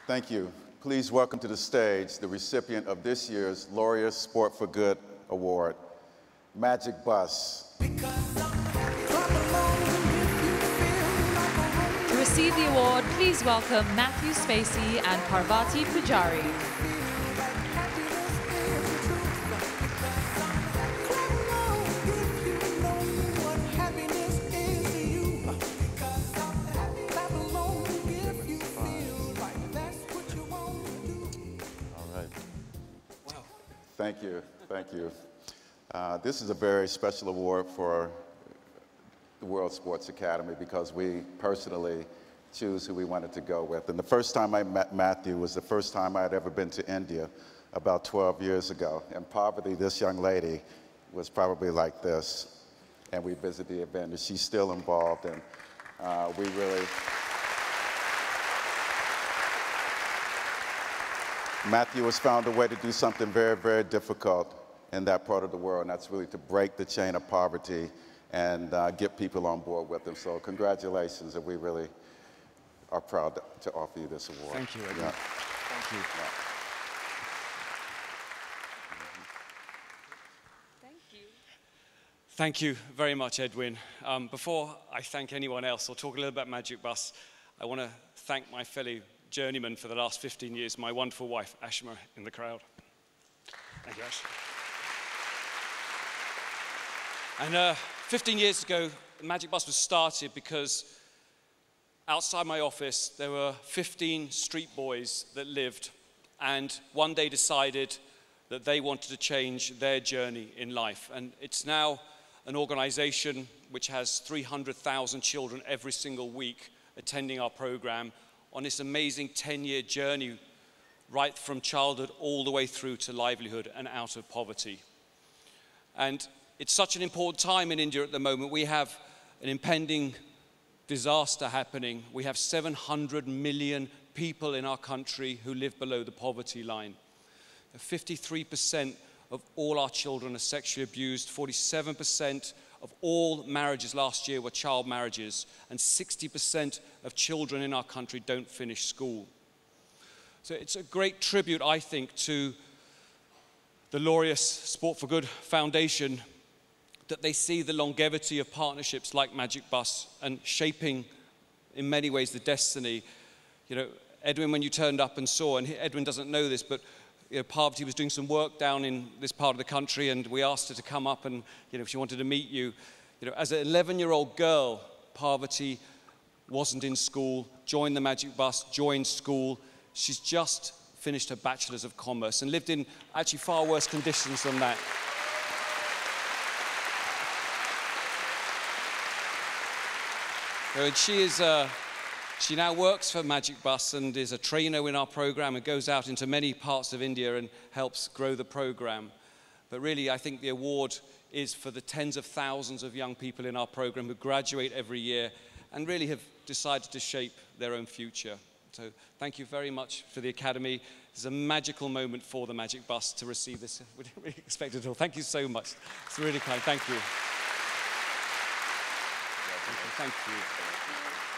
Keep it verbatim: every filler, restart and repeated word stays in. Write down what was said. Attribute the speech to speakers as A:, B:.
A: Thank you. Please welcome to the stage the recipient of this year's Laureus Sport for Good Award, Magic Bus.
B: To receive the award, please welcome Matthew Spacey and Parvati Pujari.
A: Thank you, thank you. Uh, this is a very special award for the World Sports Academy because we personally choose who we wanted to go with. And the first time I met Matthew was the first time I had ever been to India about twelve years ago. And Parvati, this young lady, was probably like this. And we visited the event, and she's still involved, and uh, we really... Matthew has found a way to do something very, very difficult in that part of the world, and that's really to break the chain of poverty and uh, get people on board with him. So congratulations, and we really are proud to, to offer you this award.
C: Thank you, Edwin.
A: Yeah.
C: Thank you.
A: Yeah.
B: Thank you.
C: Thank you very much, Edwin. Um, before I thank anyone else, I'll talk a little about Magic Bus. I want to thank my fellow journeyman for the last fifteen years, my wonderful wife, Ashma, in the crowd. Thank you, Ash. And uh, fifteen years ago, the Magic Bus was started because outside my office, there were fifteen street boys that lived and one day decided that they wanted to change their journey in life. And it's now an organization which has three hundred thousand children every single week attending our program on this amazing ten-year journey, right from childhood all the way through to livelihood and out of poverty. And it's such an important time in India at the moment. We have an impending disaster happening. We have seven hundred million people in our country who live below the poverty line. fifty-three percent of all our children are sexually abused, forty-seven percent of all marriages last year were child marriages, and sixty percent of children in our country don't finish school. So it's a great tribute, I think, to the Laureus Sport for Good Foundation that they see the longevity of partnerships like Magic Bus and shaping, in many ways, the destiny. You know, Edwin, when you turned up and saw, and Edwin doesn't know this, but you know, Parvati was doing some work down in this part of the country, and we asked her to come up and, you know, if she wanted to meet you. You know, as an eleven-year-old girl, Parvati wasn't in school, joined the Magic Bus, joined school. She's just finished her Bachelor's of Commerce and lived in actually far worse conditions than that. And she is, uh, she now works for Magic Bus and is a trainer in our program and goes out into many parts of India and helps grow the program. But really, I think the award is for the tens of thousands of young people in our program who graduate every year and really have decided to shape their own future. So thank you very much for the Academy. It's a magical moment for the Magic Bus to receive this. We didn't really expect it at all. Thank you so much. It's really kind. Thank you. Thank you. Thank you.